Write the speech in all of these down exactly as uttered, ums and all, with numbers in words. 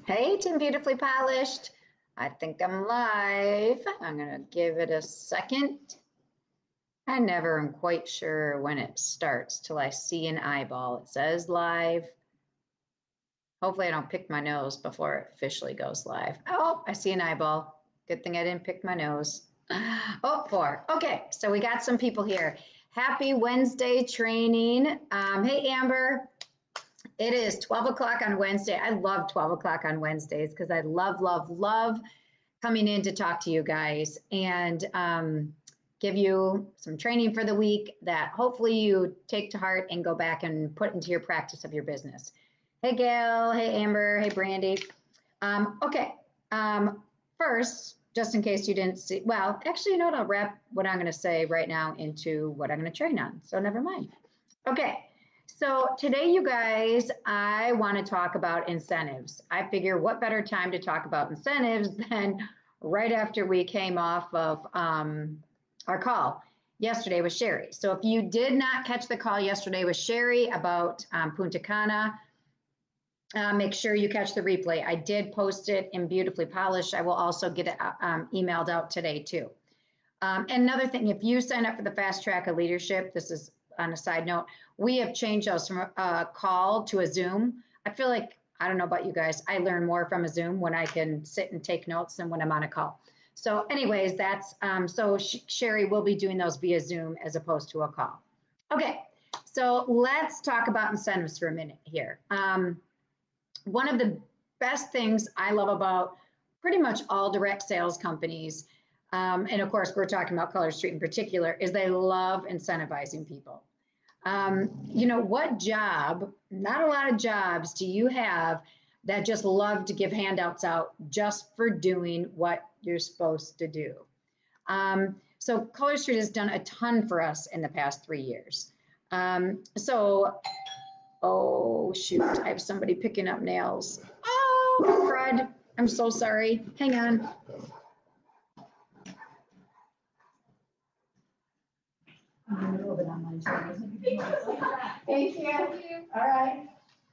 Hey, Team Beautifully Polished. I think I'm live. I'm going to give it a second. I never am quite sure when it starts till I see an eyeball. It says live. Hopefully I don't pick my nose before it officially goes live. Oh, I see an eyeball. Good thing I didn't pick my nose. Oh, four. Okay, so we got some people here. Happy Wednesday training. Um, hey, Amber. It is twelve o'clock on Wednesday. I love twelve o'clock on Wednesdays because I love, love, love coming in to talk to you guys and um, give you some training for the week that hopefully you take to heart and go back and put into your practice of your business. Hey, Gail. Hey, Amber. Hey, Brandy. Um, okay. Um, first, just in case you didn't see, well, actually, you know what? I'll wrap what I'm going to say right now into what I'm going to train on. So never mind. Okay. So today, you guys, I want to talk about incentives. I figure what better time to talk about incentives than right after we came off of um, our call yesterday with Sherry. So if you did not catch the call yesterday with Sherry about um, Punta Cana, uh, make sure you catch the replay. I did post it in Beautifully Polished. I will also get it um, emailed out today too. Um, and another thing, if you sign up for the Fast Track of Leadership, this is on a side note, we have changed those from a call to a Zoom. I feel like, I don't know about you guys, I learn more from a Zoom when I can sit and take notes than when I'm on a call. So anyways, that's, um, so Sh Sherry will be doing those via Zoom as opposed to a call. Okay, so let's talk about incentives for a minute here. Um, one of the best things I love about pretty much all direct sales companies, um, and of course, we're talking about Color Street in particular, is they love incentivizing people. Um, you know, what job, not a lot of jobs do you have that just love to give handouts out just for doing what you're supposed to do? Um, so Color Street has done a ton for us in the past three years. Um, so Oh, shoot. I have somebody picking up nails. Oh, Fred. I'm so sorry. Hang on. I'm in the middle of an online training. Thank you. All right.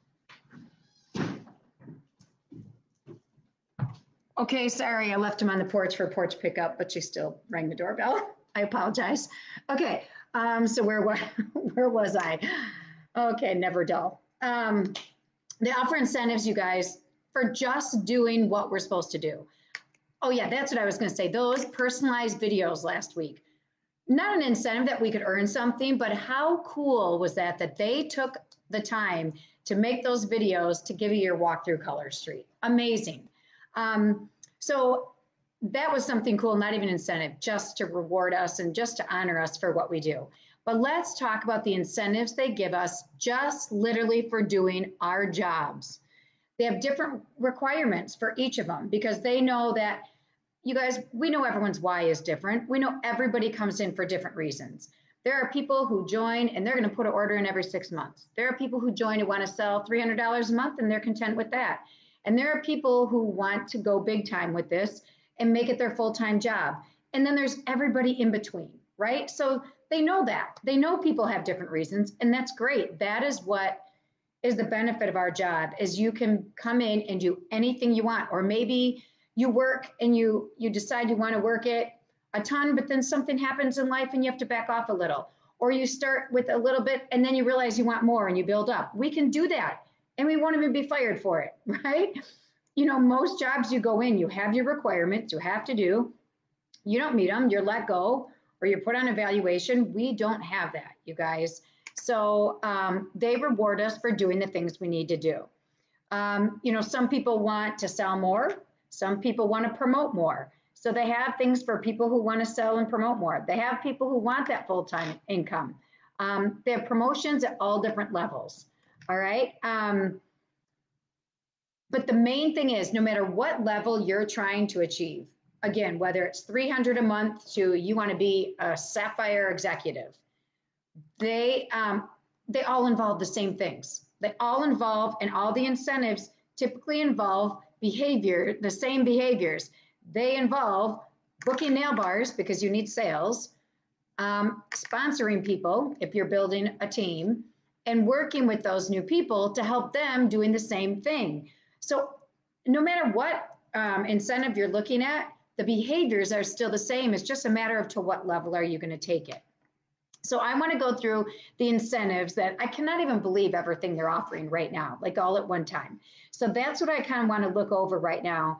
Okay, sorry. I left him on the porch for porch pickup, but she still rang the doorbell. I apologize. Okay. Um, so where, where, where was I? Okay, never dull. Um, they offer incentives, you guys, for just doing what we're supposed to do. Oh yeah, that's what I was going to say. Those personalized videos last week, not an incentive that we could earn something, but how cool was that, that they took the time to make those videos to give you your walk through Color Street. Amazing. Um, so that was something cool, not even incentive, just to reward us and just to honor us for what we do. But let's talk about the incentives they give us just literally for doing our jobs. They have different requirements for each of them because they know that, you guys, we know everyone's why is different. We know everybody comes in for different reasons. There are people who join and they're going to put an order in every six months. There are people who join and want to sell three hundred dollars a month and they're content with that. And there are people who want to go big time with this and make it their full-time job. And then there's everybody in between, right? So they know that. They know people have different reasons, and that's great. That is what is the benefit of our job, is you can come in and do anything you want. Or maybe you work and you you decide you want to work it a ton, but then something happens in life and you have to back off a little. Or you start with a little bit and then you realize you want more and you build up. We can do that and we won't even be fired for it, right? You know, most jobs you go in, you have your requirements you have to do. You don't meet them, you're let go, or you're put on evaluation. We don't have that, you guys. So um, they reward us for doing the things we need to do. Um, you know, some people want to sell more. Some people want to promote more. So they have things for people who want to sell and promote more. They have people who want that full-time income. Um, they have promotions at all different levels. All right. Um, but the main thing is, no matter what level you're trying to achieve, again, whether it's three hundred a month to you want to be a Sapphire executive, they um, they all involve the same things. They all involve, and all the incentives typically involve behavior, the same behaviors. They involve booking nail bars because you need sales, um, sponsoring people if you're building a team, and working with those new people to help them doing the same thing. So no matter what um, incentive you're looking at, the behaviors are still the same. It's just a matter of to what level are you going to take it. So I want to go through the incentives that I cannot even believe everything they're offering right now, like all at one time. So that's what I kind of want to look over right now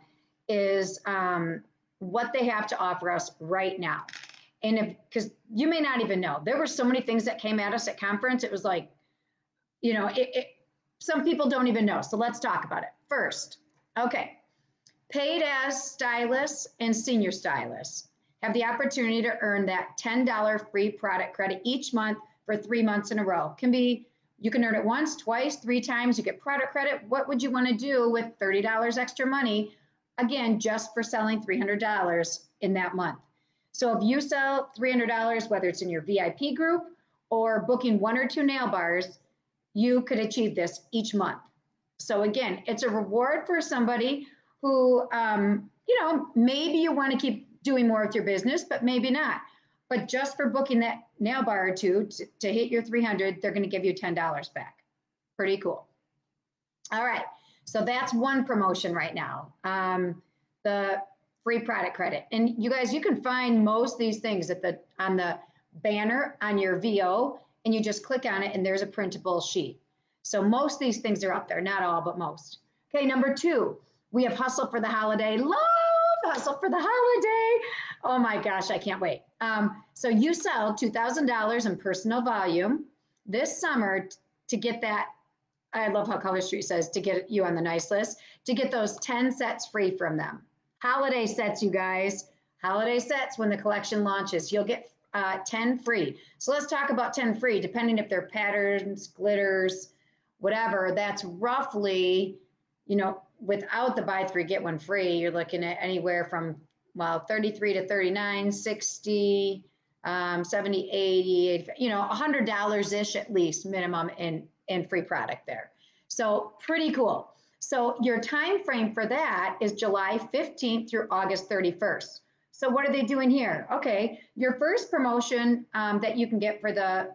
is um, what they have to offer us right now. And if, because you may not even know, there were so many things that came at us at conference. It was like, you know, it, it, some people don't even know. So let's talk about it. First, okay, paid as stylists and senior stylists have the opportunity to earn that ten dollars free product credit each month for three months in a row. Can be, you can earn it once, twice, three times, you get product credit. What would you want to do with thirty dollars extra money? Again, just for selling three hundred dollars in that month. So if you sell three hundred dollars, whether it's in your V I P group or booking one or two nail bars, you could achieve this each month. So again, it's a reward for somebody who, um, you know, maybe you want to keep doing more with your business, but maybe not. But just for booking that nail bar or two to, to hit your three hundred, they're going to give you ten dollars back. Pretty cool. All right. So that's one promotion right now. Um, the free product credit. And you guys, you can find most of these things at the on the banner on your V O, and you just click on it and there's a printable sheet. So most of these things are up there, not all, but most. Okay, number two, we have Hustle for the Holiday. Love Hustle for the Holiday. Oh my gosh, I can't wait. Um, so you sell two thousand dollars in personal volume this summer to get that. I love how Color Street says to get you on the nice list, to get those ten sets free from them. Holiday sets, you guys. Holiday sets when the collection launches. You'll get uh, ten free. So let's talk about ten free, depending if they're patterns, glitters, whatever. That's roughly, you know, without the buy three, get one free, you're looking at anywhere from, well, thirty-three to thirty-nine, sixty, um, seventy, eighty, eighty, you know, one hundred dollars-ish at least minimum in, in free product there. So pretty cool. So your time frame for that is July fifteenth through August thirty-first. So what are they doing here? Okay, your first promotion um, that you can get for the,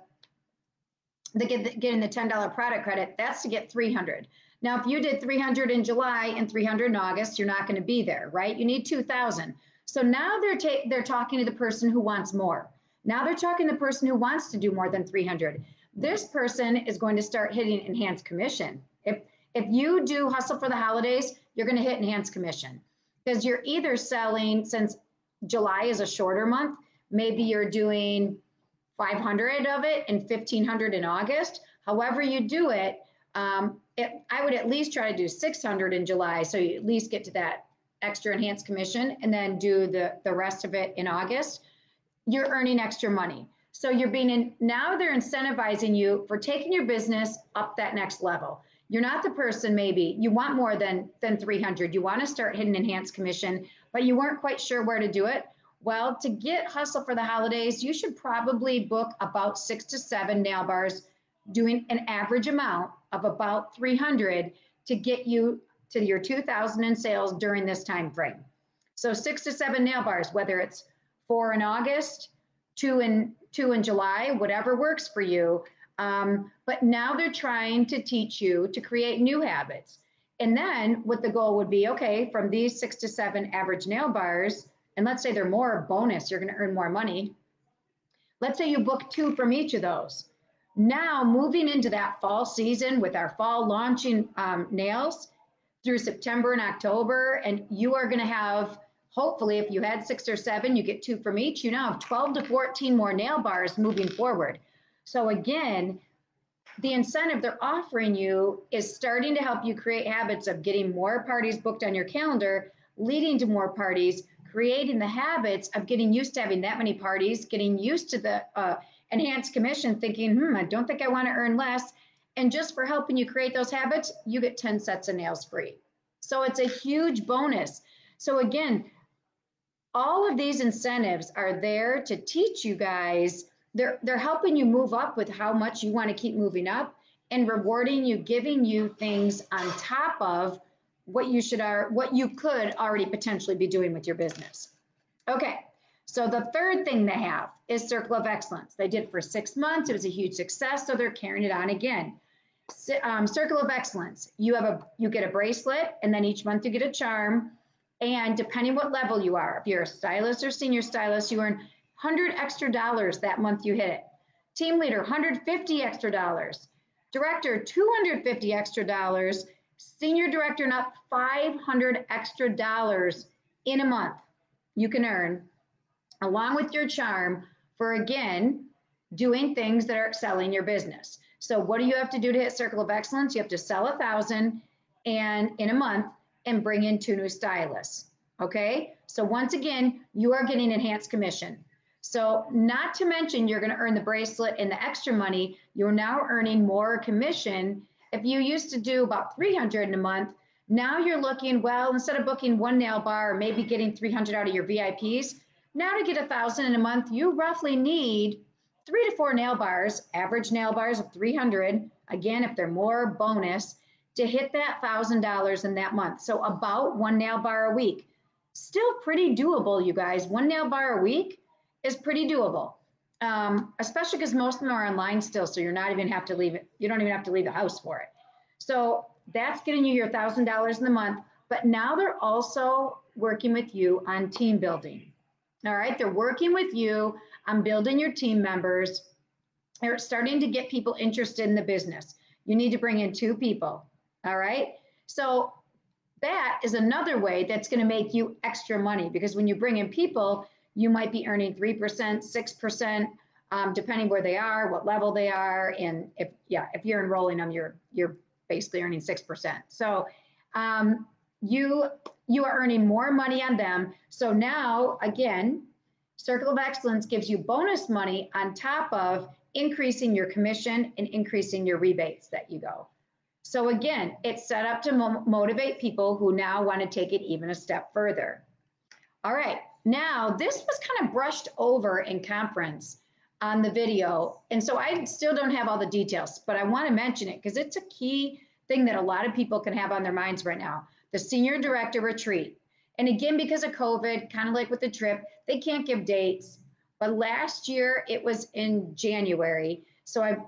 the get, getting the ten dollars product credit, that's to get three hundred. Now, if you did three hundred in July and three hundred in August, you're not going to be there, right? You need two thousand. So now they're ta- they're talking to the person who wants more. Now they're talking to the person who wants to do more than three hundred. This person is going to start hitting enhanced commission. If if you do Hustle for the Holidays, you're going to hit enhanced commission because you're either selling, since July is a shorter month, maybe you're doing five hundred of it and fifteen hundred in August. However you do it, um, it, I would at least try to do six hundred in July, so you at least get to that extra enhanced commission, and then do the, the rest of it in August. You're earning extra money. So you're being in, now they're incentivizing you for taking your business up that next level. You're not the person, maybe you want more than, than three hundred. You want to start hitting enhanced commission, but you weren't quite sure where to do it. Well, to get Hustle for the Holidays, you should probably book about six to seven nail bars, doing an average amount of about three hundred to get you to your two thousand in sales during this time frame. So six to seven nail bars, whether it's four in August, two in two in July, whatever works for you. Um, but now they're trying to teach you to create new habits. And then what the goal would be, okay, from these six to seven average nail bars, and let's say they're more bonus, you're going to earn more money. Let's say you book two from each of those. Now moving into that fall season with our fall launching um, nails through September and October, and you are going to have, hopefully, if you had six or seven, you get two from each, you now have twelve to fourteen more nail bars moving forward. So again, the incentive they're offering you is starting to help you create habits of getting more parties booked on your calendar, leading to more parties, creating the habits of getting used to having that many parties, getting used to the uh, enhanced commission, thinking, hmm, I don't think I want to earn less. And just for helping you create those habits, you get ten sets of nails free. So it's a huge bonus. So again, all of these incentives are there to teach you guys. They're, they're helping you move up with how much you want to keep moving up, and rewarding you, giving you things on top of what you should, are, what you could already potentially be doing with your business. Okay, so the third thing they have is Circle of Excellence. They did it for six months. It was a huge success, so they're carrying it on again. Um, Circle of Excellence. You have a you get a bracelet, and then each month you get a charm. And depending what level you are, if you're a stylist or senior stylist, you earn one hundred extra dollars that month you hit it. Team leader, one hundred fifty extra dollars. Director, two hundred fifty extra dollars. Senior director, and up five hundred extra dollars in a month you can earn, along with your charm, for again doing things that are excelling your business. So what do you have to do to hit Circle of Excellence? You have to sell a thousand and in a month and bring in two new stylists. Okay, so once again, you are getting enhanced commission. So not to mention you're going to earn the bracelet and the extra money. You're now earning more commission. If you used to do about three hundred in a month, now you're looking, well, instead of booking one nail bar or maybe getting three hundred out of your V I Ps, now to get a thousand in a month, you roughly need three to four nail bars, average nail bars of three hundred. Again, if they're more, bonus, to hit that one thousand dollars in that month. So about one nail bar a week. Still pretty doable, you guys. One nail bar a week is pretty doable, um, especially because most of them are online still, so you're not even have to leave it. You don't even have to leave the house for it. So that's getting you your one thousand dollars in the month, but now they're also working with you on team building. All right, they're working with you on building your team members. They're starting to get people interested in the business. You need to bring in two people. All right, so that is another way that's going to make you extra money, because when you bring in people, you might be earning three percent, six percent, um, depending where they are, what level they are. And if, yeah, if you're enrolling them, you're, you're basically earning six percent. So um, you, you are earning more money on them. So now, again, Circle of Excellence gives you bonus money on top of increasing your commission and increasing your rebates that you go. So again, it's set up to mo motivate people who now want to take it even a step further. All right, now this was kind of brushed over in conference on the video. And so I still don't have all the details, but I want to mention it because it's a key thing that a lot of people can have on their minds right now. The Senior Director Retreat. And again, because of COVID, kind of like with the trip, they can't give dates. But last year it was in January. So I,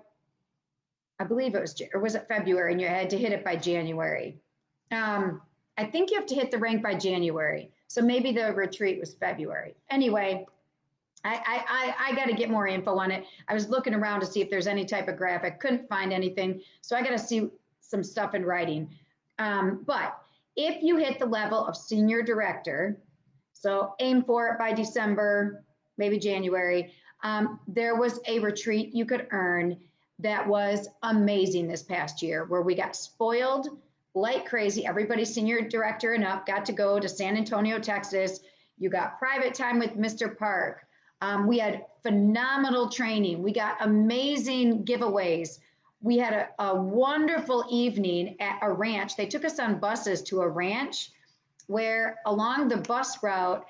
I believe it was, or was it February, and you had to hit it by January. Um, I think you have to hit the rank by January. So maybe the retreat was February. Anyway, I, I, I, I got to get more info on it. I was looking around to see if there's any type of graphic, couldn't find anything. So I got to see some stuff in writing. Um, but if you hit the level of Senior Director, so aim for it by December, maybe January, um, there was a retreat you could earn that was amazing this past year, where we got spoiled like crazy. Everybody Senior Director and up got to go to San Antonio, Texas. You got private time with Mister Park. Um, we had phenomenal training. We got amazing giveaways. We had a, a wonderful evening at a ranch. They took us on buses to a ranch where along the bus route,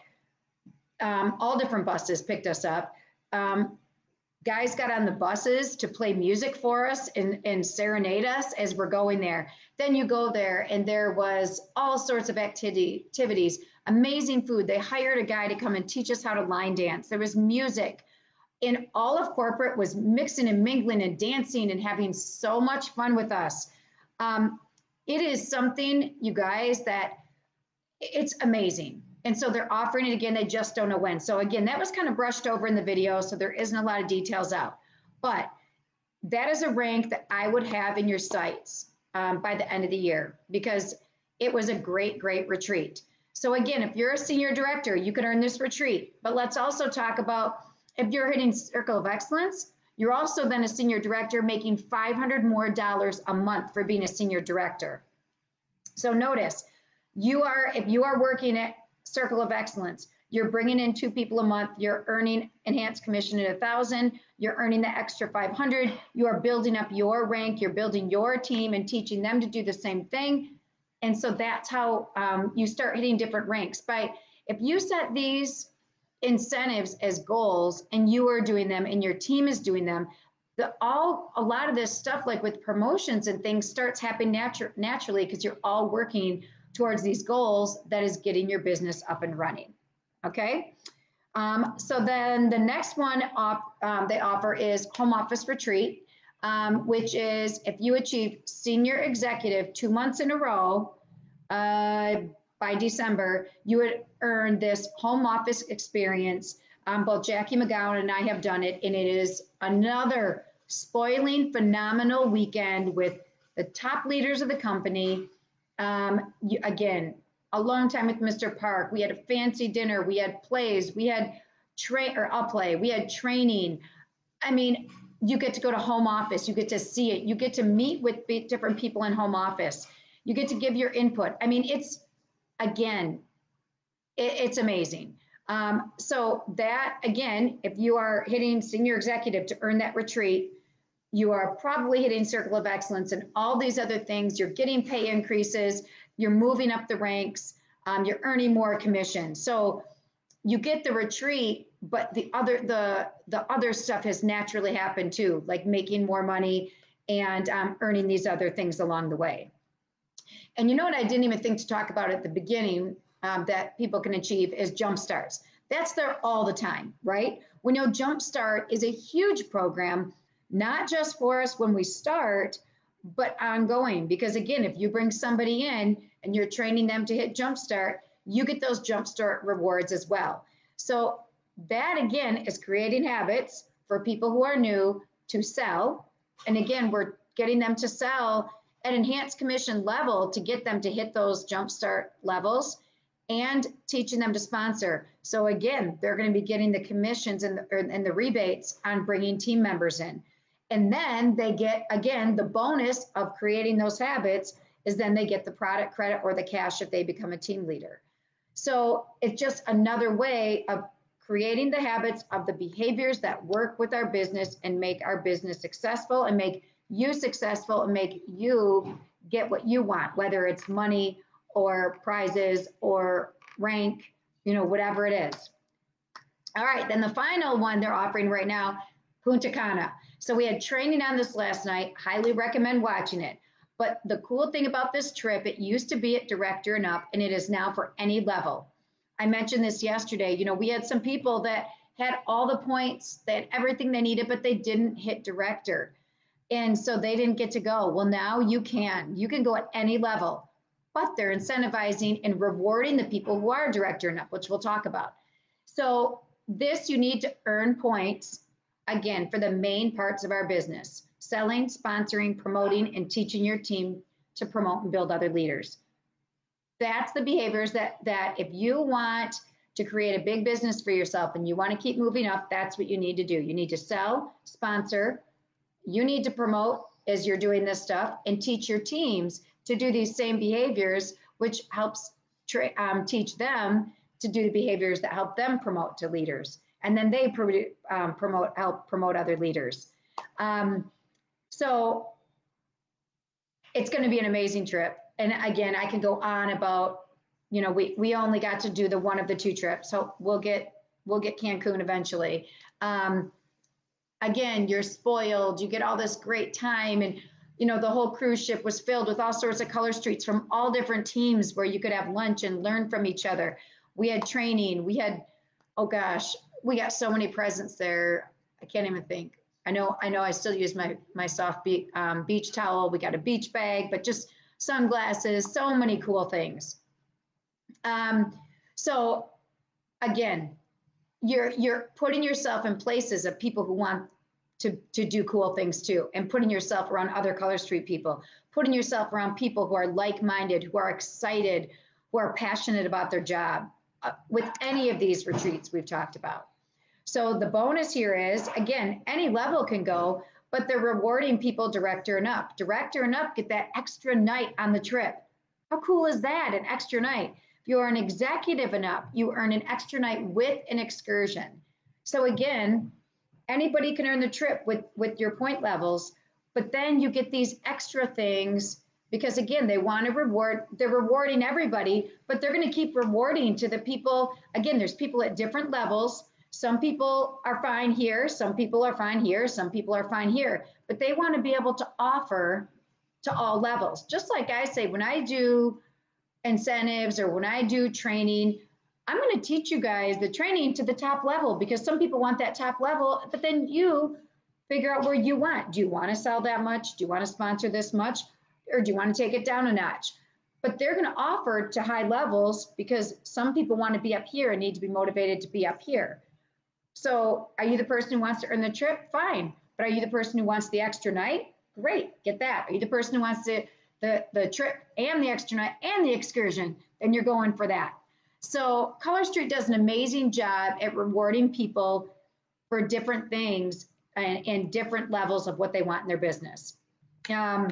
um, all different buses picked us up. Um, guys got on the buses to play music for us and, and serenade us as we're going there. Then you go there and there was all sorts of activity, activities, amazing food. They hired a guy to come and teach us how to line dance. There was music. And all of corporate was mixing and mingling and dancing and having so much fun with us. Um, it is something, you guys, that it's amazing. And so they're offering it again. They just don't know when. So again, that was kind of brushed over in the video, so there isn't a lot of details out. But that is a rank that I would have in your sights um, by the end of the year, because it was a great, great retreat. So again, if you're a Senior Director, you can earn this retreat. But let's also talk about, if you're hitting Circle of Excellence, you're also then a Senior Director making five hundred more dollars a month for being a Senior Director. So notice, you are, if you are working at Circle of Excellence, you're bringing in two people a month, you're earning enhanced commission at a thousand, you're earning the extra five hundred, you are building up your rank, you're building your team and teaching them to do the same thing. And so that's how um, you start hitting different ranks. By, if you set these incentives as goals and you are doing them and your team is doing them, the all a lot of this stuff, like with promotions and things, starts happening natu naturally because you're all working towards these goals that is getting your business up and running. Okay, um, so then the next one op, um, they offer is home office retreat. um, which is if you achieve senior executive two months in a row uh, by December, you would earn this home office experience. Um, both Jackie McGowan and I have done it, and it is another spoiling, phenomenal weekend with the top leaders of the company. Um, you, again, alone time with Mister Park. We had a fancy dinner. We had plays. We had train or I'll play. We had training. I mean, you get to go to home office. You get to see it. You get to meet with different people in home office. You get to give your input. I mean, it's again, it, it's amazing. Um, so that again, if you are hitting senior executive to earn that retreat, you are probably hitting Circle of Excellence and all these other things. You're getting pay increases. You're moving up the ranks. Um, you're earning more commission. So you get the retreat, but the other the the other stuff has naturally happened too, like making more money and um, earning these other things along the way. And you know what I didn't even think to talk about at the beginning um, that people can achieve is jump starts. That's there all the time, right? We know Jumpstart is a huge program, not just for us when we start, but ongoing. Because again, if you bring somebody in and you're training them to hit Jumpstart, you get those Jumpstart rewards as well. So that again is creating habits for people who are new to sell. And again, we're getting them to sell at enhanced commission level to get them to hit those Jumpstart levels and teaching them to sponsor. So again, they're going to be getting the commissions and the, and the rebates on bringing team members in. And then they get, again, the bonus of creating those habits is then they get the product credit or the cash if they become a team leader. So it's just another way of creating the habits of the behaviors that work with our business and make our business successful and make you successful and make you get what you want, whether it's money or prizes or rank, you know, whatever it is. All right, then the final one they're offering right now, Punta Cana. So we had training on this last night. Highly recommend watching it. But the cool thing about this trip, it used to be at director and up, and it is now for any level. I mentioned this yesterday. You know, we had some people that had all the points, they had everything they needed, but they didn't hit director. And so they didn't get to go. Well, now you can. You can go at any level, but they're incentivizing and rewarding the people who are director and up, which we'll talk about. So this, you need to earn points, again, for the main parts of our business: selling, sponsoring, promoting, and teaching your team to promote and build other leaders. That's the behaviors that, that if you want to create a big business for yourself and you want to keep moving up, that's what you need to do. You need to sell, sponsor, you need to promote as you're doing this stuff, and teach your teams to do these same behaviors, which helps tra- um, teach them to do the behaviors that help them promote to leaders. And then they pro- um, promote, help promote other leaders. Um, so it's going to be an amazing trip. And again, I can go on about, you know, we, we only got to do the one of the two trips. So we'll get, we'll get Cancun eventually. Um, again, you're spoiled, you get all this great time. And, you know, the whole cruise ship was filled with all sorts of color streets from all different teams where you could have lunch and learn from each other. We had training, we had, oh gosh, we got so many presents there. I can't even think. I know, I know I still use my, my soft be- um, beach towel. We got a beach bag, but just sunglasses, so many cool things. Um, so again, you're, you're putting yourself in places of people who want to, to do cool things too, and putting yourself around other Color Street people, putting yourself around people who are like-minded, who are excited, who are passionate about their job uh, with any of these retreats we've talked about. So the bonus here is, again, any level can go, but they're rewarding people director and up. Director and up get that extra night on the trip. How cool is that, an extra night? If you are an executive and up, you earn an extra night with an excursion. So again, anybody can earn the trip with, with your point levels, but then you get these extra things because again, they want to reward, they're rewarding everybody, but they're going to keep rewarding to the people. Again, there's people at different levels. Some people are fine here, some people are fine here, some people are fine here, but they want to be able to offer to all levels. Just like I say, when I do incentives or when I do training, I'm going to teach you guys the training to the top level because some people want that top level, but then you figure out where you want. Do you want to sell that much? Do you want to sponsor this much? Or do you want to take it down a notch? But they're going to offer to high levels because some people want to be up here and need to be motivated to be up here. So are you the person who wants to earn the trip? Fine. But are you the person who wants the extra night? Great, get that. Are you the person who wants to, the, the trip and the extra night and the excursion? Then you're going for that. So Color Street does an amazing job at rewarding people for different things and, and different levels of what they want in their business. Um,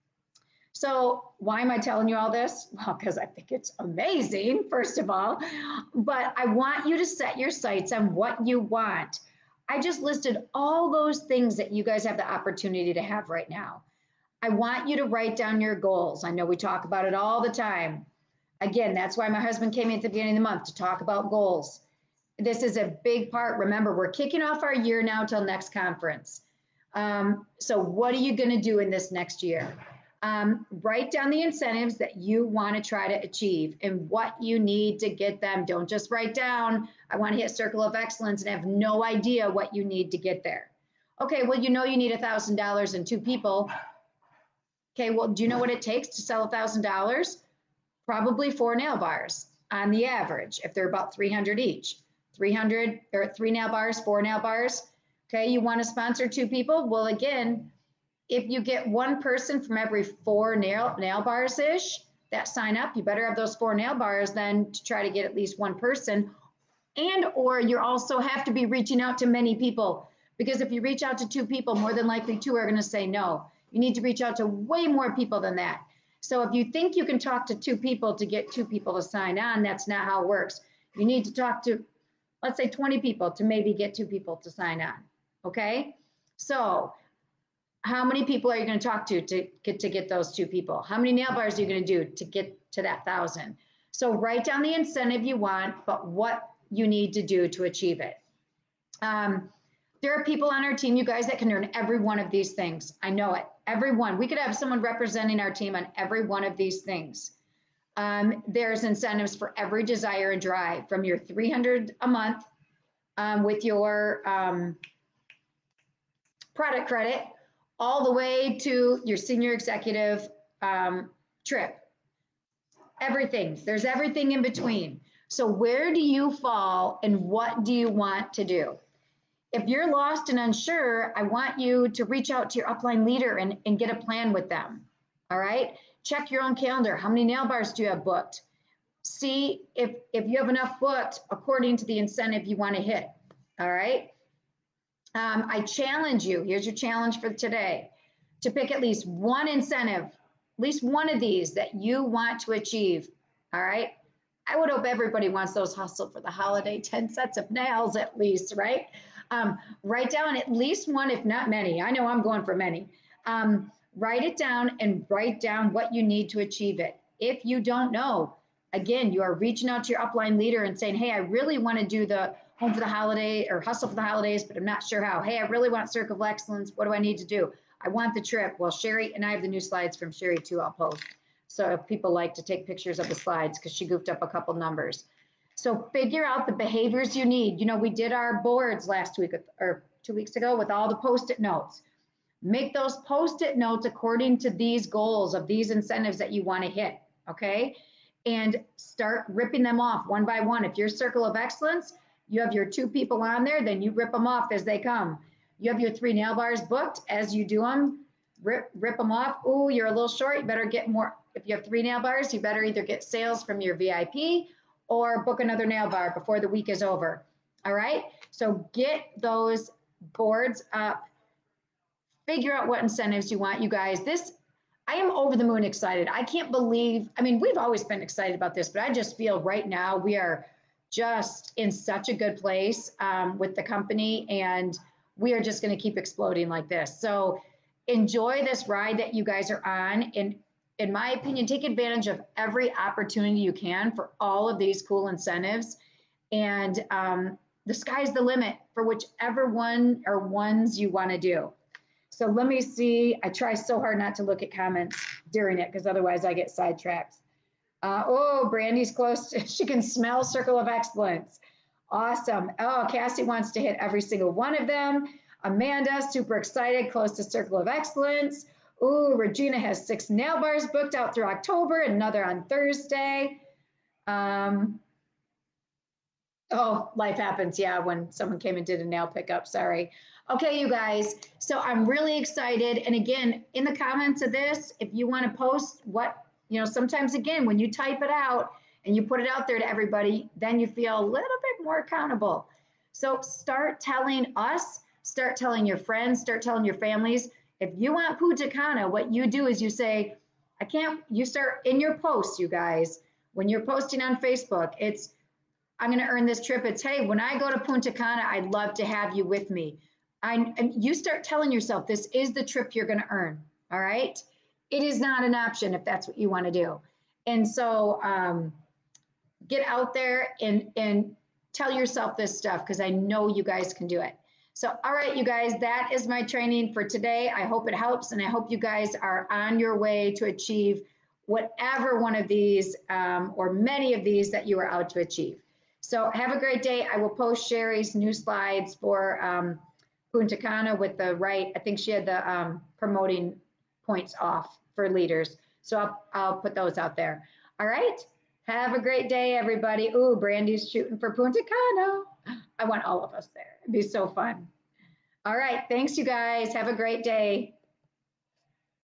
so why am I telling you all this? Well, because I think it's amazing, first of all, but I want you to set your sights on what you want. I just listed all those things that you guys have the opportunity to have right now. I want you to write down your goals. I know we talk about it all the time. Again, that's why my husband came in at the beginning of the month to talk about goals. This is a big part. Remember, we're kicking off our year now till next conference. Um, so what are you going to do in this next year? Um, write down the incentives that you want to try to achieve and what you need to get them. Don't just write down, I want to hit Circle of Excellence and have no idea what you need to get there. Okay, well, you know you need one thousand dollars and two people. Okay, well, do you know what it takes to sell one thousand dollars? Probably four nail bars on the average, if they're about three hundred each. three hundred or three nail bars, four nail bars. Okay, you want to sponsor two people? Well, again, if you get one person from every four nail, nail bars-ish that sign up, you better have those four nail bars then to try to get at least one person. And or you also have to be reaching out to many people, because if you reach out to two people, more than likely two are going to say no. You need to reach out to way more people than that. So if you think you can talk to two people to get two people to sign on, that's not how it works. You need to talk to, let's say, twenty people to maybe get two people to sign on, okay? So how many people are you going to talk to to get to get those two people? How many nail bars are you going to do to get to that thousand? So write down the incentive you want, but what you need to do to achieve it. Um, there are people on our team, you guys, that can earn every one of these things. I know it, every one. We could have someone representing our team on every one of these things. Um, there's incentives for every desire and drive, from your three hundred a month um, with your um, product credit, all the way to your senior executive um, trip. Everything, there's everything in between. So where do you fall and what do you want to do? If you're lost and unsure, I want you to reach out to your upline leader and, and get a plan with them, all right? Check your own calendar. How many nail bars do you have booked? See if, if you have enough booked according to the incentive you want to hit, all right? Um, I challenge you, here's your challenge for today, to pick at least one incentive, at least one of these that you want to achieve, all right? I would hope everybody wants those hustle for the holiday, ten sets of nails at least, right? Um, write down at least one, if not many. I know I'm going for many. Um, write it down and write down what you need to achieve it. If you don't know, again, you are reaching out to your upline leader and saying, hey, I really want to do the home for the holiday or hustle for the holidays, but I'm not sure how. Hey, I really want Circle of Excellence. What do I need to do? I want the trip. Well, Sherry, and I have the new slides from Sherry too, I'll post. So if people like to take pictures of the slides, because she goofed up a couple numbers. So figure out the behaviors you need. You know, we did our boards last week or two weeks ago with all the Post-it notes. Make those Post-it notes according to these goals of these incentives that you want to hit, okay? And start ripping them off one by one. If you're Circle of Excellence, you have your two people on there, then you rip them off as they come. You have your three nail bars booked. As you do them, rip, rip them off. Ooh, you're a little short. You better get more. If you have three nail bars, you better either get sales from your V I P or book another nail bar before the week is over. All right? So get those boards up. Figure out what incentives you want, you guys. This, I am over the moon excited. I can't believe, I mean, we've always been excited about this, but I just feel right now we are just in such a good place um, with the company, and we are just going to keep exploding like this. So enjoy this ride that you guys are on. And in my opinion, take advantage of every opportunity you can for all of these cool incentives. And um, the sky's the limit for whichever one or ones you want to do. So let me see. I try so hard not to look at comments during it because otherwise I get sidetracked. Uh, oh, Brandy's close. To, she can smell Circle of Excellence. Awesome. Oh, Cassie wants to hit every single one of them. Amanda, super excited, close to Circle of Excellence. Ooh, Regina has six nail bars booked out through October, another on Thursday. Um, oh, life happens. Yeah, when someone came and did a nail pickup, sorry. Okay, you guys, so I'm really excited. And again, in the comments of this, if you want to post what, you know, sometimes again, when you type it out and you put it out there to everybody, then you feel a little bit more accountable. So start telling us, start telling your friends, start telling your families. If you want Punta Cana, what you do is you say, I can't, you start in your posts, you guys, when you're posting on Facebook, it's, I'm going to earn this trip. It's, hey, when I go to Punta Cana, I'd love to have you with me. I, and you start telling yourself this is the trip you're going to earn. All right. It is not an option if that's what you want to do. And so um, get out there and, and tell yourself this stuff because I know you guys can do it. So, all right, you guys, that is my training for today. I hope it helps. And I hope you guys are on your way to achieve whatever one of these um, or many of these that you are out to achieve. So have a great day. I will post Sherry's new slides for um, Punta Cana with the right, I think she had the um, promoting points off for leaders. So I'll, I'll put those out there. All right. Have a great day, everybody. Ooh, Brandy's shooting for Punta Cana. I want all of us there. It'd be so fun. All right. Thanks, you guys. Have a great day.